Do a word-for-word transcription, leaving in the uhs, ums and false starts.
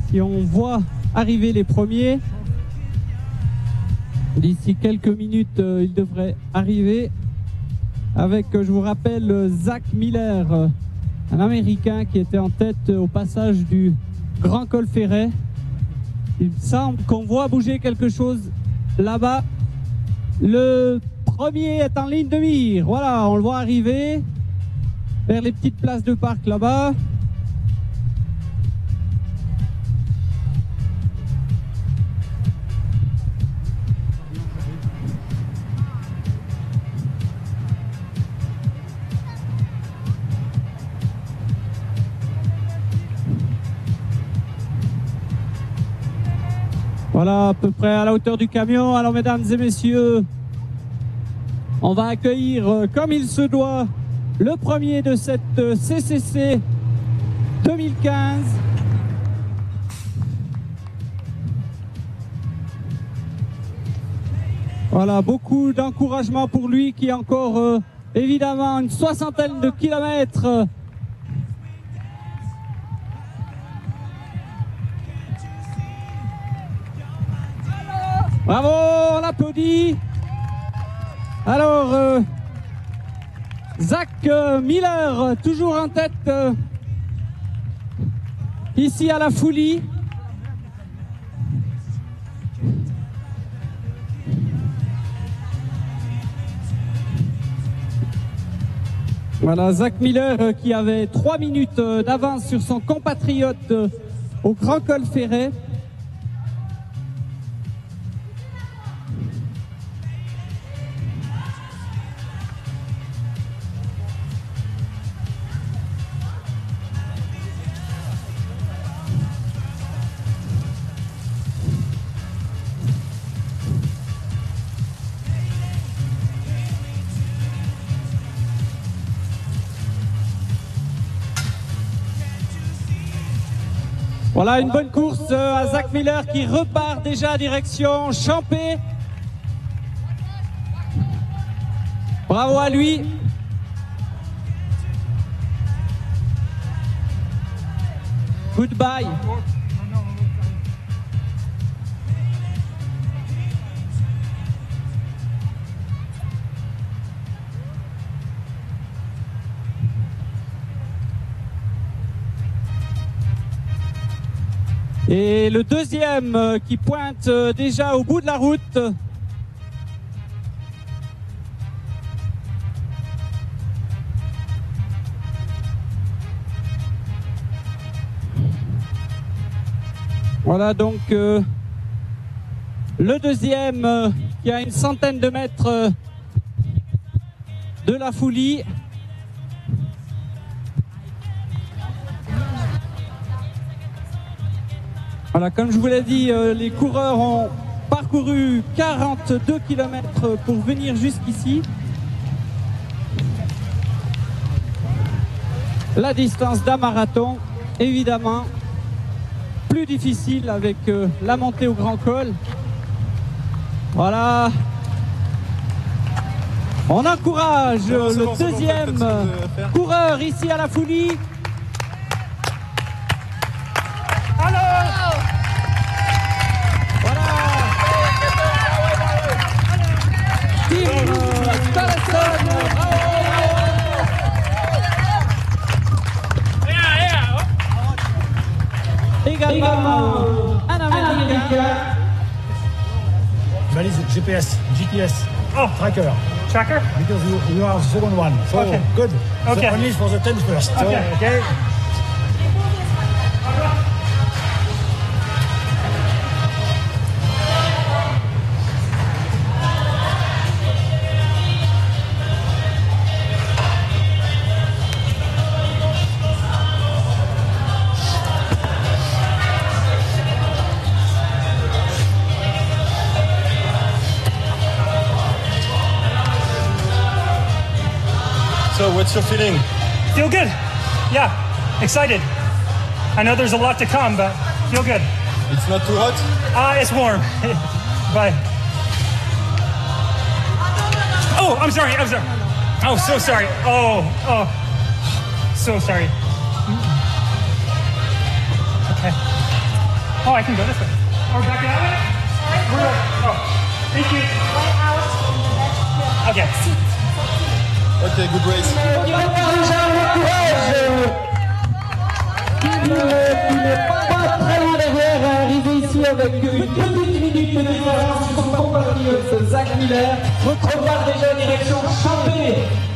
si on voit arriver les premiers. D'ici quelques minutes, euh, il devrait arriver avec, euh, je vous rappelle, euh, Zach Miller, euh, un Américain qui était en tête euh, au passage du Grand Col Ferret. Il semble qu'on voit bouger quelque chose là-bas. Le premier est en ligne de mire. Voilà, on le voit arriver vers les petites places de parc là-bas. Voilà, à peu près à la hauteur du camion. Alors, mesdames et messieurs, on va accueillir, euh, comme il se doit, le premier de cette euh, C C C deux mille quinze. Voilà, beaucoup d'encouragement pour lui qui a encore, euh, évidemment, une soixantaine de kilomètres. Euh, Bravo, on applaudit. Alors, euh, Zach euh, Miller, toujours en tête euh, ici à la Foulie. Voilà, Zach Miller euh, qui avait trois minutes euh, d'avance sur son compatriote euh, au Grand Col Ferret. Voilà une bonne course à Zach Miller qui repart déjà direction Champé. Bravo à lui. Goodbye. Et le deuxième qui pointe déjà au bout de la route. Voilà donc euh, le deuxième euh, qui a une centaine de mètres euh, de la Foulie. Voilà, comme je vous l'ai dit, euh, les coureurs ont parcouru quarante-deux kilomètres pour venir jusqu'ici. La distance d'un marathon, évidemment, plus difficile avec euh, la montée au Grand Col. Voilà. On encourage euh, le bon, deuxième bon, de coureur ici à la Foulie. Également un Américain. Valise G P S, G P S, oh. tracker. Tracker? Because you, you are the second one. So okay. Good. Okay. So only for the ten first. Okay. So, okay. So what's your feeling? Feel good. Yeah, excited. I know there's a lot to come, but feel good. It's not too hot? Ah, uh, it's warm. Bye. Oh, I'm sorry, I'm sorry. Oh, so sorry. Oh, oh, so sorry. Okay. Oh, I can go this way. Or back that way? Where? Oh, thank you. Okay. Okay, good race. Il n'est pas très loin derrière, arrivé ici avec une petite minute de différence sur son compatriote Zach Miller, repart déjà en direction Champé.